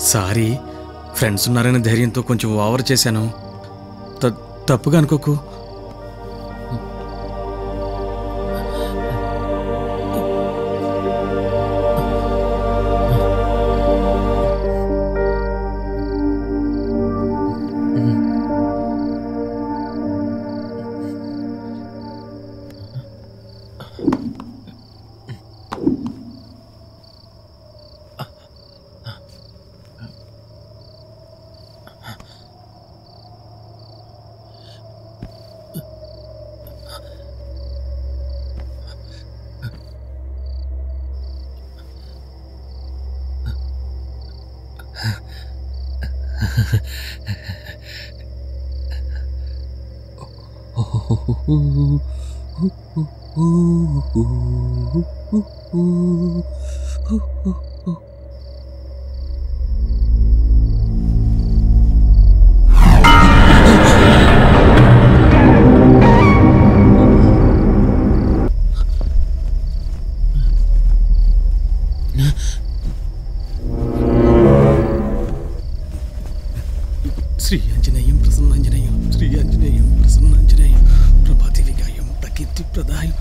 Sorry, friends ఉన్నారనే ధైర్యంతో కొంచెం ఓవర్ చేశాను. తప్పుగా అనుకోకు. శ్రీ ఆంజనేయం ప్రసన్నాంజనేయం, శ్రీ ఆంజనేయం ప్రసన్నాంజనేయం, ప్రభాతి విగాయం ప్రకీర్తి ప్రదాయం.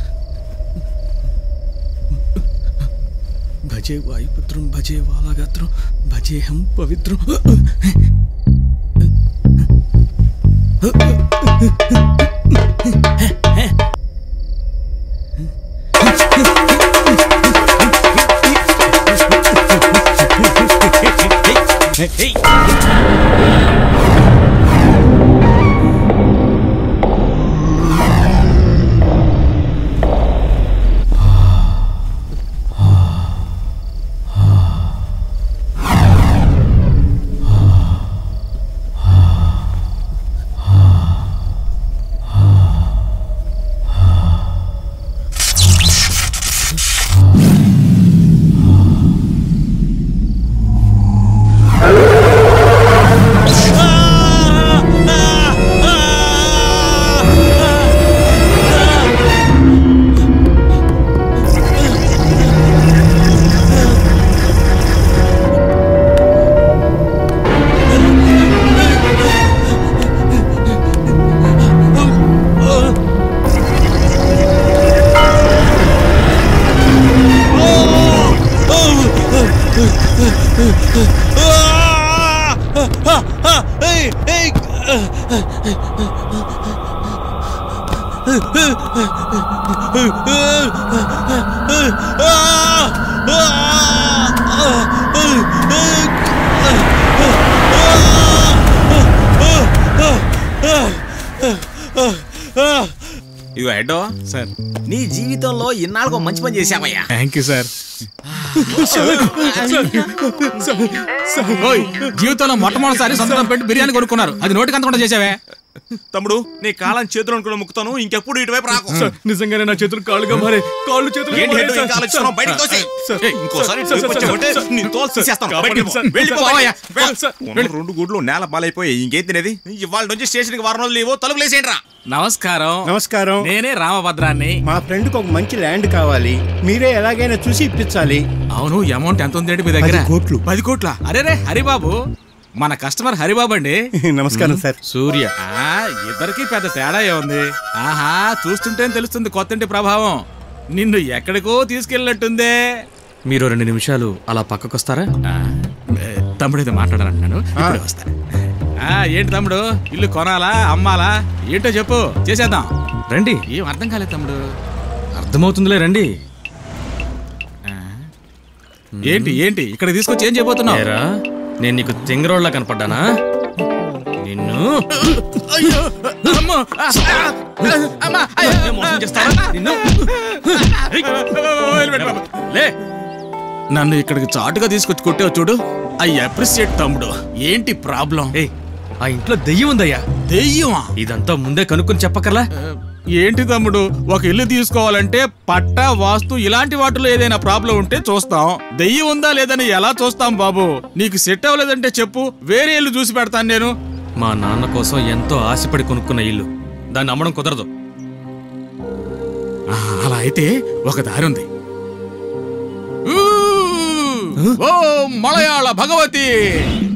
భజే వాయుపుత్రం భజే వాలాగాత్రం భజేహం పవిత్రం. ఇగో హెడ్డో సార్, నీ జీవితంలో ఇన్నాళ్ళకు మంచి పని చేశావయ్యా. Thank you sir. జీవితంలో మొట్టమొదటిసారి సొంతం పెట్టి బిర్యానీ కొనుక్కున్నారు, అది నోటికి అంతకుండా చేసావే. తమ్ముడు, నీ కాలం చేతులు అనుకుని ముక్కుతాను, ఇంకెప్పుడు ఇటువైపు రాకు. నిజంగానే నా చేతులు కాళ్ళుగా మారే, కాళ్ళు చేతులు ఏంటి హెడ్ ఇంకా ఆలోచిస్తున్నావు? బయటికి తోసేయ్. ఇంకోసారి ఇటువైపు వచ్చావంటే నీ తోలు తీసేస్తాను. బయటికి పో. వెళ్ళిపోవయ్యా. రెండు గుడ్లు నేల పాలైపోయి ఇంకేం తినేది? ఇవాళ నుంచి స్టేషన్కి వారం రోజులు లేవో, తలుపులు వేసేయండిరా. నమస్కారం. నమస్కారం. నేనే రామభద్రాన్ని. మా ఫ్రెండ్ కు ఒక మంచి ల్యాండ్ కావాలి, మీరే ఎలాగైనా చూసి ఇప్పించాలి. అవును, అమౌంట్ ఎంత ఉంది మీ దగ్గర? 10 కోట్లు. 10 కోట్ల? అరేరే హరిబాబు, మన కస్టమర్ హరిబాబు అండి. నమస్కారం సార్. సూర్య. ఇద్దరికి పెద్ద తేడా ఏముంది? ఆహా, చూస్తుంటే తెలుస్తుంది కొత్తింటి ప్రభావం. నిన్ను ఎక్కడికో తీసుకెళ్ళినట్టుందే. మీరు 2 నిమిషాలు అలా పక్కకొస్తారా? తమ్ముడు ఏదో మాట్లాడాలంటున్నాను, ఇప్పుడే వస్తా. ఏంటి తమ్ముడు, ఇల్లు కొనాలా అమ్మాలా ఏంటో చెప్పు, చేసేద్దాం. రండి. ఏం అర్థం కాలేదు తమ్ముడు. అర్థమవుతుందిలే, రండి. ఏంటి ఏంటి ఇక్కడ తీసుకొచ్చి ఏం చేయబోతున్నావు? నేను నీకు తింగరోళ్ళ కనపడ్డానా? నిన్ను లే, నన్ను ఇక్కడికి చాటుగా తీసుకొచ్చి కొట్టావు చూడు, ఐ అప్రిషియేట్ తమ్ముడు. ఏంటి ప్రాబ్లం? ఆ ఇంట్లో దెయ్యం ఉందయ్యా. దెయ్యమా? ఇదంతా ముందే కనుక్కొని చెప్పకర్లా? ఏంటి తమ్ముడు, ఒక ఇల్లు తీసుకోవాలంటే పట్టా వాస్తు ఇలాంటి వాటిలో ఏదైనా ప్రాబ్లం ఉంటే చూస్తాం, దెయ్యం ఉందా లేదని ఎలా చూస్తాం బాబు? నీకు సెట్ అవ్వలేదంటే చెప్పు, వేరే ఇల్లు చూసి పెడతాను నేను. మా నాన్న కోసం ఎంతో ఆశపడి కొనుక్కున్న ఇల్లు, దాన్ని అమ్మడం కుదరదు. అలా అయితే ఒక దారి ఉంది. ఓం మలయాళ భగవతి